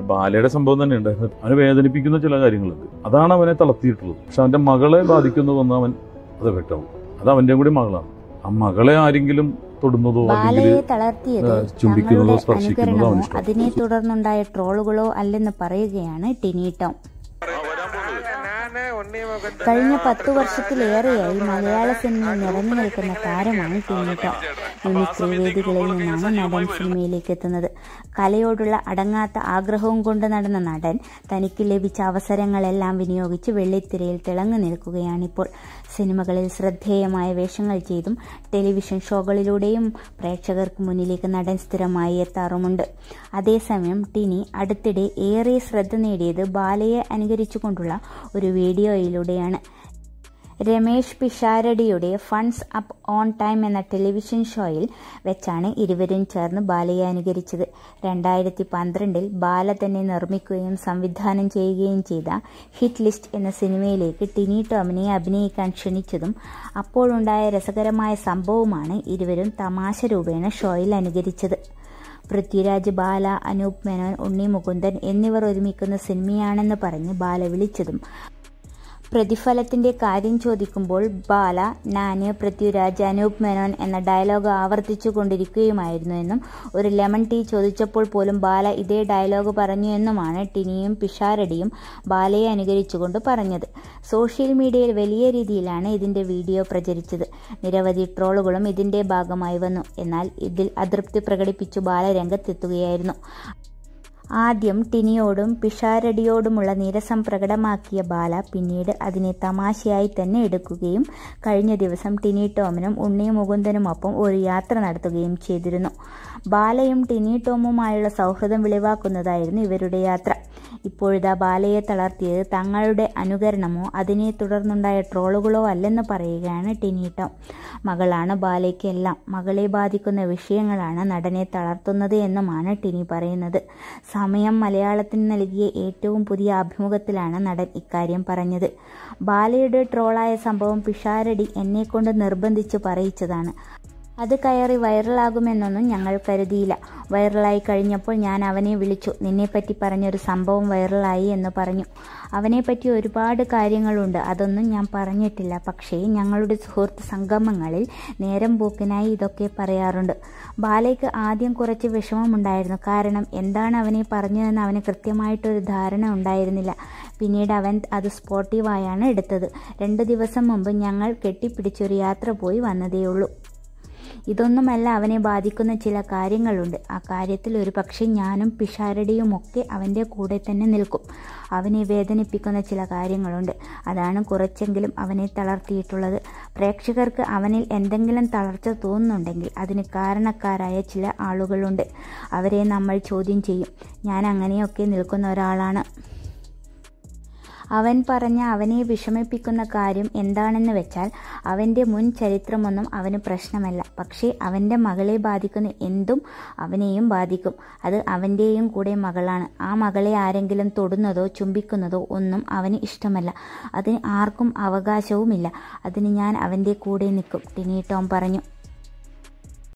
ബാലയുടെ സംഭവം തന്നെ ഉണ്ടായിരുന്നു. അവനെ വേദനിപ്പിക്കുന്ന ചില കാര്യങ്ങളുണ്ട്. അതാണ് അവനെ തളർത്തിയിട്ടുള്ളത്. പക്ഷെ അവന്റെ മകളെ ബാധിക്കുന്നതൊന്നും അവൻ അത് വ്യക്തമാവും. അത് അവന്റെ കൂടി മകളാണ്. ആ മകളെ ആരെങ്കിലും തൊടുന്നതോ അല്ലെങ്കിൽ ചുംബിക്കുന്നതോ സ്പർശിക്കുന്നതോ അതിനെ തുടർന്നുണ്ടായ ട്രോളുകളോ അല്ലെന്ന് പറയുകയാണ് ടിനിtom. കഴിഞ്ഞ 10 വർഷത്തിലേറെയായി മലയാള സിനിമ നിറഞ്ഞു നിൽക്കുന്ന താരമാണ് ടിനിtom. മിമിക്രി വേദികളിൽ നിന്നാണ് നടൻ സിനിമയിലേക്ക് എത്തുന്നത്. കലയോടുള്ള അടങ്ങാത്ത ആഗ്രഹവും കൊണ്ട് നടന്ന നടൻ തനിക്ക് ലഭിച്ച അവസരങ്ങളെല്ലാം വിനിയോഗിച്ച് വെള്ളിത്തിരയിൽ തിളങ്ങി നിൽക്കുകയാണിപ്പോൾ. സിനിമകളിൽ ശ്രദ്ധേയമായ വേഷങ്ങൾ ചെയ്തും ടെലിവിഷൻ ഷോകളിലൂടെയും പ്രേക്ഷകർക്ക് മുന്നിലേക്ക് നടൻ സ്ഥിരമായി എത്താറുമുണ്ട്. അതേസമയം ടിനി അടുത്തിടെ ഏറെ ശ്രദ്ധ നേടിയത് ബാലയെ അനുകരിച്ചുകൊണ്ടുള്ള ഒരു വീഡിയോയിലൂടെയാണ്. രമേഷ് പിഷാരടിയുടെ ഫണ്ട്സ് അപ്പ് ഓൺ ടൈം എന്ന ടെലിവിഷൻ ഷോയിൽ വെച്ചാണ് ഇരുവരും ചേർന്ന് ബാലയെ അനുകരിച്ചത്. 2012 ബാല തന്നെ നിർമ്മിക്കുകയും സംവിധാനം ചെയ്യുകയും ചെയ്ത ഹിറ്റ് ലിസ്റ്റ് എന്ന സിനിമയിലേക്ക് ടിനിട്ടോമിനെ അഭിനയിക്കാൻ ക്ഷണിച്ചതും അപ്പോഴുണ്ടായ രസകരമായ സംഭവമാണ് ഇരുവരും തമാശ രൂപേണ ഷോയിൽ അനുകരിച്ചത്. പൃഥ്വിരാജ്, ബാല, അനൂപ് മേനോൻ, ഉണ്ണി മുകുന്ദൻ എന്നിവർ ഒരുമിക്കുന്ന സിനിമയാണെന്ന് പറഞ്ഞ് ബാല വിളിച്ചതും പ്രതിഫലത്തിന്റെ കാര്യം ചോദിക്കുമ്പോൾ ബാല നാന്, പൃഥ്വിരാജ്, അനൂപ് മേനോൻ എന്ന ഡയലോഗ് ആവർത്തിച്ചു കൊണ്ടിരിക്കുകയുമായിരുന്നു എന്നും ഒരു ലെമൺ ടീ ചോദിച്ചപ്പോൾ പോലും ബാല ഇതേ ഡയലോഗ് പറഞ്ഞു എന്നുമാണ് ടിനിയും പിഷാരടിയും ബാലയെ അനുകരിച്ചുകൊണ്ട് പറഞ്ഞത്. സോഷ്യൽ മീഡിയയിൽ വലിയ രീതിയിലാണ് ഇതിന്റെ വീഡിയോ പ്രചരിച്ചത്. നിരവധി ട്രോളുകളും ഇതിന്റെ ഭാഗമായി വന്നു. എന്നാൽ ഇതിൽ അതൃപ്തി പ്രകടിപ്പിച്ചു ബാല രംഗത്തെത്തുകയായിരുന്നു. ആദ്യം ടിനിയോടും പിഷാരടിയോടുമുള്ള നീരസം പ്രകടമാക്കിയ ബാല പിന്നീട് അതിനെ തമാശയായി തന്നെ എടുക്കുകയും കഴിഞ്ഞ ദിവസം ടിനിട്ടോമിനും ഉണ്ണി മുകുന്ദനുമൊപ്പം ഒരു യാത്ര നടത്തുകയും ചെയ്തിരുന്നു. ബാലയും ടിനിട്ടോമുമായുള്ള സൗഹൃദം വെളിവാക്കുന്നതായിരുന്നു ഇവരുടെ യാത്ര. ഇപ്പോഴിതാ ബാലയെ തളർത്തിയത് തങ്ങളുടെ അനുകരണമോ അതിനെ തുടർന്നുണ്ടായ ട്രോളുകളോ അല്ലെന്ന് പറയുകയാണ് ടിനിtom. മകളാണ് ബാലയ്ക്ക് എല്ലാം. മകളെ ബാധിക്കുന്ന വിഷയങ്ങളാണ് നടനെ തളർത്തുന്നത് എന്നുമാണ് ടിനി പറയുന്നത്. സമയം മലയാളത്തിന് നൽകിയ ഏറ്റവും പുതിയ അഭിമുഖത്തിലാണ് നടൻ ഇക്കാര്യം പറഞ്ഞത്. ബാലയുടെ ട്രോളായ സംഭവം പിഷാരടി എന്നെക്കൊണ്ട് നിർബന്ധിച്ച് പറയിച്ചതാണ്. അത് കയറി വൈറലാകുമെന്നൊന്നും ഞങ്ങൾ കരുതിയില്ല. വൈറലായി കഴിഞ്ഞപ്പോൾ ഞാൻ അവനെ വിളിച്ചു. നിന്നെപ്പറ്റി പറഞ്ഞൊരു സംഭവം വൈറലായി എന്ന് പറഞ്ഞു. അവനെപ്പറ്റി ഒരുപാട് കാര്യങ്ങളുണ്ട്, അതൊന്നും ഞാൻ പറഞ്ഞിട്ടില്ല. പക്ഷേ ഞങ്ങളുടെ സുഹൃത്ത് സംഗമങ്ങളിൽ നേരം പോക്കിനായി ഇതൊക്കെ പറയാറുണ്ട്. ബാലയ്ക്ക് ആദ്യം കുറച്ച് വിഷമമുണ്ടായിരുന്നു. കാരണം എന്താണ് അവനെ പറഞ്ഞതെന്ന് അവന് കൃത്യമായിട്ടൊരു ധാരണ ഉണ്ടായിരുന്നില്ല. പിന്നീട് അവൻ അത് സ്പോർട്ടീവായാണ് എടുത്തത്. 2 ദിവസം മുമ്പ് ഞങ്ങൾ കെട്ടിപ്പിടിച്ചൊരു യാത്ര പോയി വന്നതേയുള്ളൂ. ഇതൊന്നുമല്ല, അവനെ ബാധിക്കുന്ന ചില കാര്യങ്ങളുണ്ട്. ആ കാര്യത്തിൽ ഒരു പക്ഷേ ഞാനും പിഷാരടിയുമൊക്കെ അവൻ്റെ കൂടെ തന്നെ നിൽക്കും. അവനെ വേദനിപ്പിക്കുന്ന ചില കാര്യങ്ങളുണ്ട്. അതാണ് കുറച്ചെങ്കിലും അവനെ തളർത്തിയിട്ടുള്ളത്. പ്രേക്ഷകർക്ക് അവനിൽ എന്തെങ്കിലും തളർച്ച തോന്നുന്നുണ്ടെങ്കിൽ അതിന് കാരണക്കാരായ ചില ആളുകളുണ്ട്. അവരെ നമ്മൾ ചോദ്യം ചെയ്യും. ഞാൻ അങ്ങനെയൊക്കെ നിൽക്കുന്ന ഒരാളാണ്. അവൻ പറഞ്ഞ അവനെ വിഷമിപ്പിക്കുന്ന കാര്യം എന്താണെന്ന് വെച്ചാൽ അവൻ്റെ മുൻ ചരിത്രമൊന്നും അവന് പ്രശ്നമല്ല. പക്ഷേ അവൻ്റെ മകളെ ബാധിക്കുന്ന എന്തും അവനെയും ബാധിക്കും. അത് അവൻ്റെയും കൂടെ മകളാണ്. ആ മകളെ ആരെങ്കിലും തൊടുന്നതോ ചുംബിക്കുന്നതോ ഒന്നും അവന് ഇഷ്ടമല്ല. അതിന് ആർക്കും അവകാശവുമില്ല. അതിന് ഞാൻ അവൻ്റെ കൂടെ നിൽക്കും, ടിനിtom പറഞ്ഞു.